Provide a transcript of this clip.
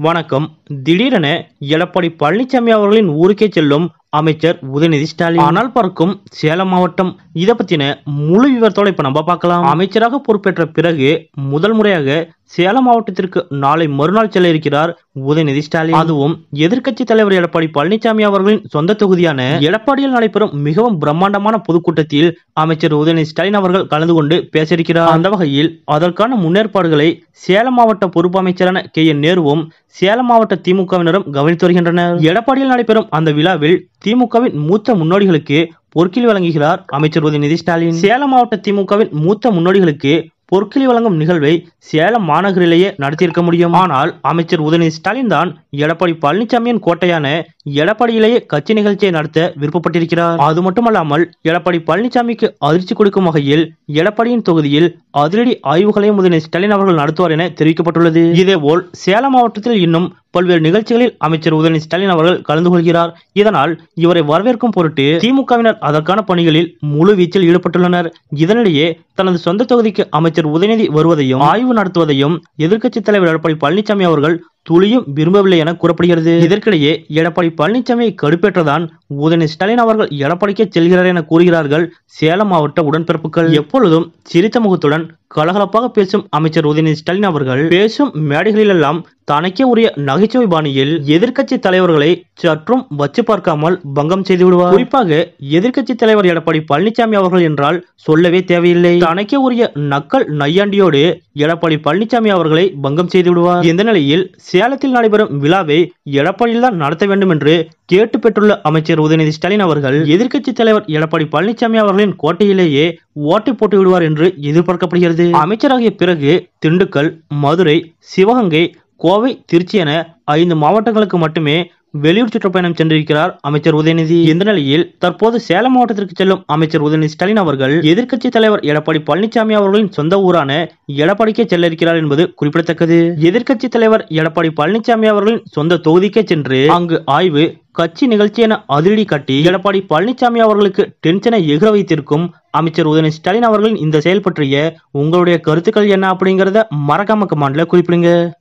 வணக்கம். திடீரென எடப்பாடி பழனிசாமி அவர்களின் ஊருக்கே செல்லும் அமைச்சர் உதயநிதி ஸ்டாலின். ஆனால் பறக்கும் சேலம் மாவட்டம். இத பத்தின முழு விவரத்தோட இப்ப நம்ம பார்க்கலாம். அமைச்சராக பொறுப்பேற்ற பிறகு முதல் முறையாக சேலம் மாவட்டத்திற்கு நாளை மறுநாள் செல்ல இருக்கிறார் உதயநிதி ஸ்டாலின். அதுவும் எதிர்க்கட்சி தலைவர் எடப்பாடி பழனிசாமி அவர்களின் சொந்த தொகுதியான எடப்பாடியில் நடைபெறும் மிகவும் பிரம்மாண்டமான பொதுக்கூட்டத்தில் அமைச்சர் உதயநிதி ஸ்டாலின் அவர்கள் கலந்து கொண்டு பேச இருக்கிறார். அந்த வகையில் அதற்கான முன்னேற்பாடுகளை சேலம் மாவட்ட பொறுப்பு அமைச்சரான கே.என். நேருவும் சேலம் மாவட்ட திமுகவினரும் கவனித்து வருகின்றனர். எடப்பாடியில் நடைபெறும் அந்த விழாவில் திமுகவின் மூத்த முன்னோடிகளுக்கு பொற்கிழி வழங்குகிறார் அமைச்சர் உதயநிதி ஸ்டாலின். சேலம் மாவட்ட திமுகவின் மூத்த முன்னோடிகளுக்கு பொற்கிழி வழங்கும் நிகழ்வை சேலம் மாநகரிலேயே நடத்தியிருக்க முடியும். ஆனால் அமைச்சர் உதயநிதி ஸ்டாலின் தான் எடப்பாடி பழனிசாமியின் கோட்டையான எடப்பாடியிலேயே கட்சி நிகழ்ச்சியை நடத்த விருப்பப்பட்டிருக்கிறார். அது மட்டுமல்லாமல் எடப்பாடி பழனிசாமிக்கு அதிர்ச்சி கொடுக்கும் வகையில் எடப்பாடியின் தொகுதியில் அதிரடி ஆய்வுகளையும் உதயநிதி ஸ்டாலின் அவர்கள் நடத்துவார் என தெரிவிக்கப்பட்டுள்ளது. இதேபோல் சேலம் மாவட்டத்தில் இன்னும் பல்வேறு நிகழ்ச்சிகளில் அமைச்சர் உதயநிதி ஸ்டாலின் அவர்கள் கலந்து கொள்கிறார். இதனால் இவரை வரவேற்கும் பொருட்டு திமுகவினர் அதற்கான பணிகளில் முழு வீச்சில் ஈடுபட்டுள்ளனர். இதனிடையே தனது சொந்த தொகுதிக்கு அமைச்சர் உதயநிதி வருவதையும் ஆய்வு நடத்துவதையும் எதிர்க்கட்சித் தலைவர் எடப்பாடி பழனிசாமி அவர்கள் துளியும் விரும்பவில்லை என கூறப்படுகிறது. இதற்கிடையே எடப்பாடி பழனிசாமியை கடுப்பேற்றதான் உதயநிதி ஸ்டாலின் அவர்கள் எடப்பாடிக்கே செல்கிறார் என கூறுகிறார்கள் சேலம் மாவட்ட உடன்பிறப்புகள். எப்பொழுதும் சிரித்த முகத்துடன் கலகலப்பாக பேசும் அமைச்சர் உதயநிதி ஸ்டாலின் அவர்கள் பேசும் மேடைகளிலெல்லாம் தனக்கே உரிய நகைச்சுவை பாணியில் எதிர்க்கட்சி தலைவர்களை சற்றும் வச்சு பார்க்காமல் பங்கம் செய்து விடுவார். குறிப்பாக எதிர்க்கட்சி தலைவர் எடப்பாடி பழனிசாமி அவர்கள் என்றால் சொல்லவே தேவையில்லை. தனக்கே உரிய நக்கல் நையாண்டியோடு எடப்பாடி பழனிசாமி அவர்களை பங்கம் செய்து விடுவார். இந்த நிலையில் சேலத்தில் நடைபெறும் விழாவை எடப்பாடியில் தான் நடத்த வேண்டும் என்று கேட்டு பெற்றுள்ள அமைச்சர் உதயநிதி ஸ்டாலின் அவர்கள் எதிர்க்கட்சி தலைவர் எடப்பாடி பழனிசாமி அவர்களின் கோட்டையிலேயே ஓட்டை போட்டு விடுவார் என்று எதிர்பார்க்கப்படுகிறது. அமைச்சராகிய பிறகு திண்டுக்கல், மதுரை, சிவகங்கை, கோவை, திருச்சி என 5 மாவட்டங்களுக்கு மட்டுமே வெளியூர் சுற்றுப்பயணம் சென்றிருக்கிறார் அமைச்சர் உதயநிதி. இந்த நிலையில் தற்போது சேலம் மாவட்டத்திற்கு செல்லும் அமைச்சர் உதயநிதி ஸ்டாலின் அவர்கள் எதிர்க்கட்சி தலைவர் எடப்பாடி பழனிசாமி அவர்களின் சொந்த ஊரான எடப்பாடிக்கே செல்ல இருக்கிறார் என்பது குறிப்பிடத்தக்கது. எதிர்க்கட்சி தலைவர் எடப்பாடி பழனிசாமி அவர்களின் சொந்த தொகுதிக்கே சென்று அங்கு ஆய்வு, கட்சி நிகழ்ச்சி என அதிரடி காட்டி எடப்பாடி பழனிசாமி அவர்களுக்கு டென்ஷனை எகிர வைத்திருக்கும் அமைச்சர் உதயநிதி ஸ்டாலின் அவர்களின் இந்த செயல் பற்றிய உங்களுடைய கருத்துக்கள் என்ன அப்படிங்கறத மறக்காம கமெண்ட்ல குறிப்பிடுங்க.